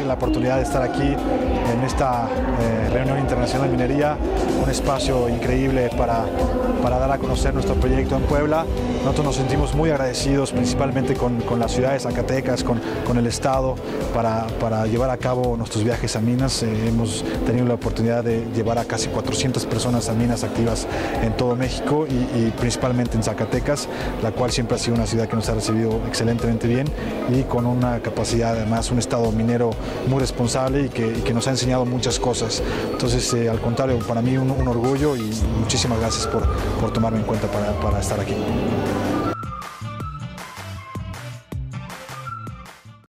La oportunidad de estar aquí en esta reunión internacional de minería, un espacio increíble para dar a conocer nuestro proyecto en Puebla. Nosotros nos sentimos muy agradecidos principalmente con la ciudad de Zacatecas, con el Estado, para llevar a cabo nuestros viajes a minas. Hemos tenido la oportunidad de llevar a casi 400 personas a minas activas en todo México y principalmente en Zacatecas, la cual siempre ha sido una ciudad que nos ha recibido excelentemente bien y con una capacidad, además, un Estado minero muy responsable y que nos ha enseñado muchas cosas. Entonces, al contrario, para mí un orgullo y muchísimas gracias por tomarme en cuenta para estar aquí.